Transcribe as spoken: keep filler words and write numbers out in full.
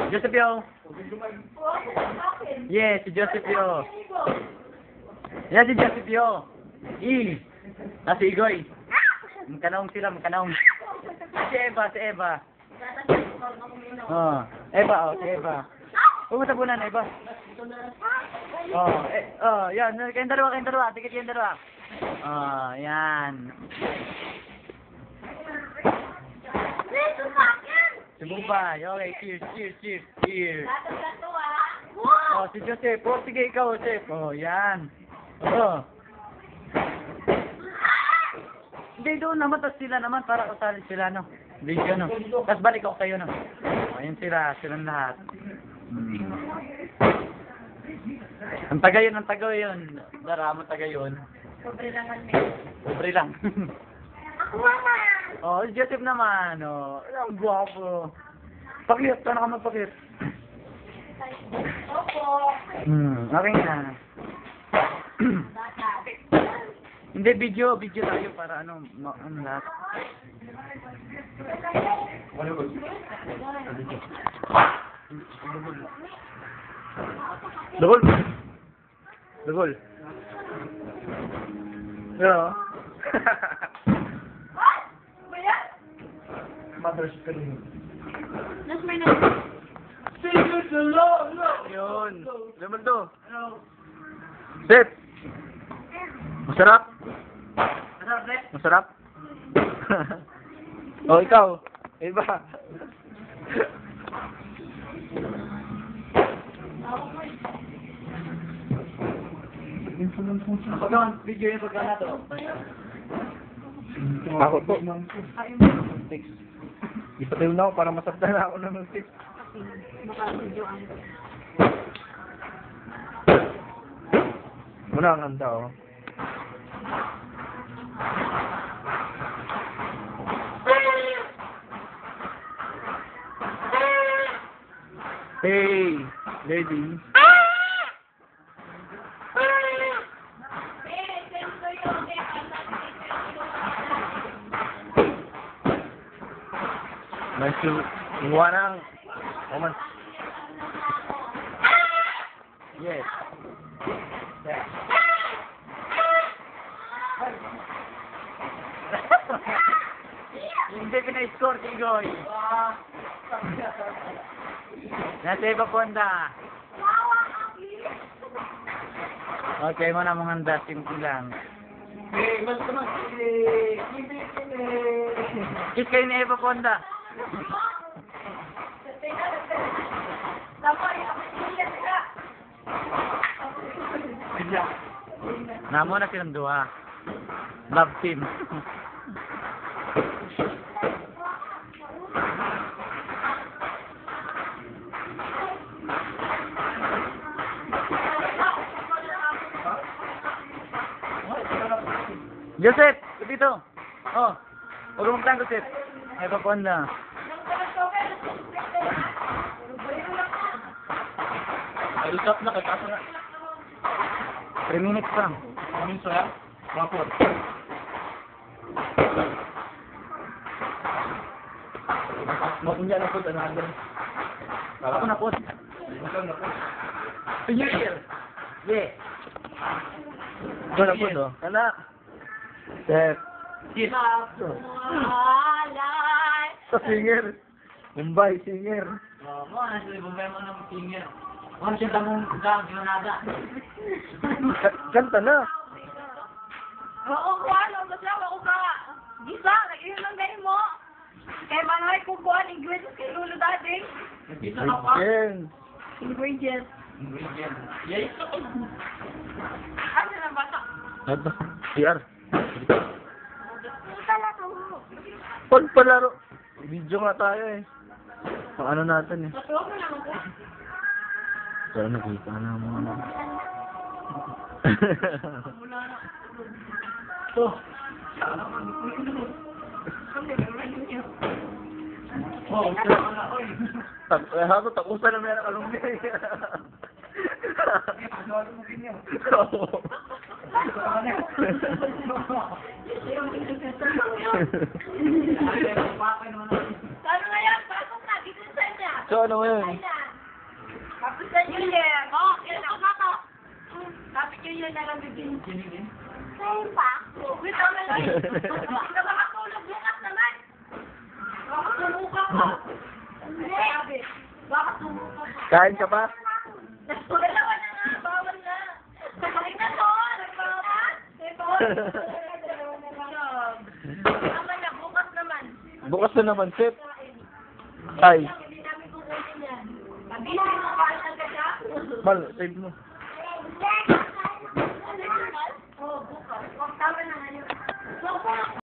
Joseph yo. Yes, si Joseph yo. Yan si Joseph yo. I. Ah, si Igoy. Magkanong sila, magkanong. Si Eva, si Eva. Oh, Eva, oh, si Eva. Pumunta po na, Eva. Oh, eh, oh, yan. Kayong dalawa, kayong dalawa. Tikit kayong dalawa. Oh, yan. Sumubay. Okay, cheers, cheers, cheers, cheers. Oh, si Joseph. Oh, sige, ikaw, Joseph. Oh, yan. Oh. Hindi, doon naman. Tapos sila naman para usalin sila, no? Video, no? Tapos balik ako kayo, no? Oh, yun sila. Silang lahat. Hmm. Ang taga yun, ang taga yun. Daramo taga yun. Pobre lang kami. Pobre lang. Ako mama! Oh, si Joseph naman, oh. Ang guwapo. Pakit, paano ka magpakit? Opo. Hmm, okay na. Bata. Hindi, video, video tayo para ano, ma ano lahat. Dugol. Dugol. Yo. What? Ba yan? Mother's screen. Nas may nag... Yun. Laman to. Sip. Masarap. Masarap, Brett? Masarap. Oh, ikaw. Iba. Pag naman, video yung pagka na to. Ako to. Six. Ipatayo na ako para masabda na ako ng six. Baka video ang... Muna ang handa, oh. Hey, lady. Nice to kumuha ng woman. Yes. Yes. Hindi pina-score si Goy. Nasa iba punta. Okay mo na mong handa, simple lang. Kiss kayo ni Eva Ponda. Namo na silang dua. Love team. Joseph, dito. Oh. Huwag mong plan, Joseph. Ay, papunta. Ay, stop na. Kaya na. three minutes pa. three minutes pa yan? Mapot. Mapunya na po. Ano ka din? Ako na po. Ako na po. Yeah. Yeah. Ito na po, no? Anak. Chef. Yes. Sa singer. Mumbai, singer. Oo, oh, nasa Mumbai mo ng singer. Ano siya tamong gang, Granada. Kanta na. Oo, kuha lang. Masawa ko ka. Gisa, nag-iyon lang ganyan mo. Kaya manay ko kuha ng ingredients kay Lolo Daddy. Nagkita ka pa? Ingredients. Ingredients. Yes. Ano na bata? Ito. C R. Puta lang ako. Pagpalaro. Video nga tayo eh. Pang ano natin eh. Matuwa mo naman ko. Pero nakita na mo na. Mula na. Ito. Oh, sarap na oy. Tak, eh hato takusan na meron kalunggi. Ano mo kinyo? Oo. Ano nga yan? Pasok na. Dito sa niya. So ano ngayon? Ay na. Tapos na yun eh. Oo, yun ako na to. Tapos yun yun na lang bibigyan. Sa'yo pa? Wait, tama lang. Hindi ka makatulog bukas naman. Baka sumuka ka. Hindi. Baka sumuka ka. Kain ka pa? Dalawa na nga, bawal na. Sakay na to, nagbawal. Tama na, bukas naman. Bukas na naman, Sep. Ay. Hindi namin kukunin yan. Sabihin mo, kahit agad siya. Mal, save mo. Oh, bukas. Tama na nga yun.